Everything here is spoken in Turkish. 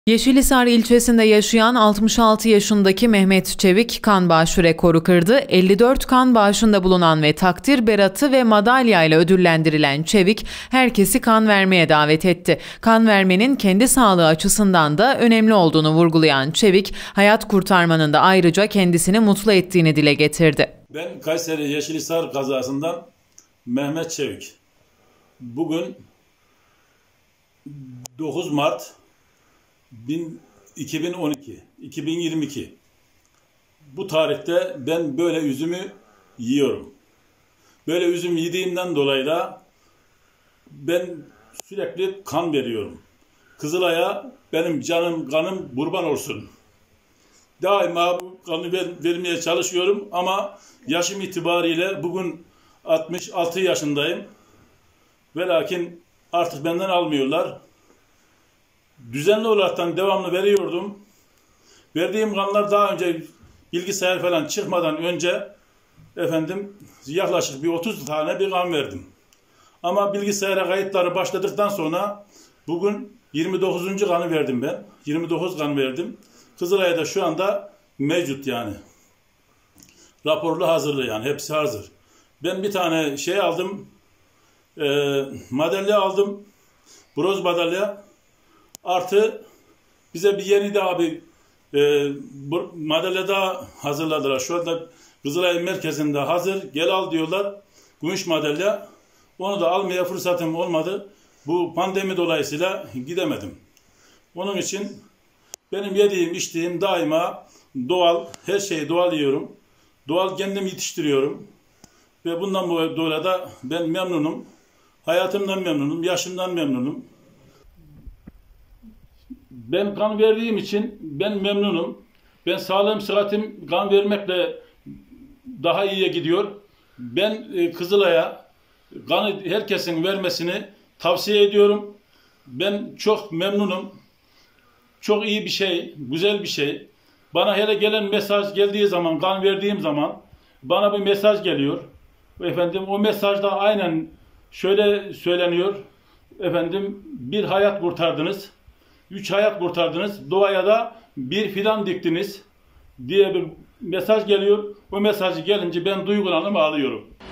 Yeşilhisar ilçesinde yaşayan 66 yaşındaki Mehmet Çevik kan bağışı rekoru kırdı. 54 kan bağışında bulunan ve takdir beratı ve madalya ile ödüllendirilen Çevik, herkesi kan vermeye davet etti. Kan vermenin kendi sağlığı açısından da önemli olduğunu vurgulayan Çevik, hayat kurtarmanın da ayrıca kendisini mutlu ettiğini dile getirdi. Ben Kayseri Yeşilhisar kazasından Mehmet Çevik. Bugün 9 Mart 2022. Bu tarihte ben böyle üzümü yiyorum. Böyle üzüm yediğimden dolayı da ben sürekli kan veriyorum. Kızılay'a benim canım, kanım kurban olsun. Daima bu kanı vermeye çalışıyorum ama yaşım itibariyle bugün 66 yaşındayım. Ve lakin artık benden almıyorlar. Düzenli olaraktan devamlı veriyordum. Verdiğim kanlar daha önce bilgisayar falan çıkmadan önce yaklaşık bir 30 tane bir kan verdim. Ama bilgisayara kayıtları başladıktan sonra bugün 29. kanı verdim ben. 29 kan verdim. Kızılay'da şu anda mevcut yani. Raporlu hazırlı yani hepsi hazır. Ben bir tane şey aldım. Madalya aldım. Bronz madalya. Artı bize bir yeni daha bir madalya daha hazırladılar. Şu anda Kızılay merkezinde hazır. Gel al diyorlar. Gümüş madalya. Onu da almaya fırsatım olmadı. Bu pandemi dolayısıyla gidemedim. Onun için benim yediğim, içtiğim daima doğal. Her şeyi doğal yiyorum. Doğal kendim yetiştiriyorum. Ve bundan dolayı da ben memnunum. Hayatımdan memnunum. Yaşımdan memnunum. Ben kan verdiğim için ben memnunum. Ben sağlığım, sıhhatim kan vermekle daha iyiye gidiyor. Ben Kızılay'a kanı herkesin vermesini tavsiye ediyorum. Ben çok memnunum. Çok iyi bir şey, güzel bir şey. Bana hele gelen mesaj geldiği zaman, kan verdiğim zaman bana bir mesaj geliyor. O mesajda aynen şöyle söyleniyor. Bir hayat kurtardınız. 3 hayat kurtardınız. Doğaya da bir fidan diktiniz diye bir mesaj geliyor. O mesajı gelince ben duygulanıp ağlıyorum.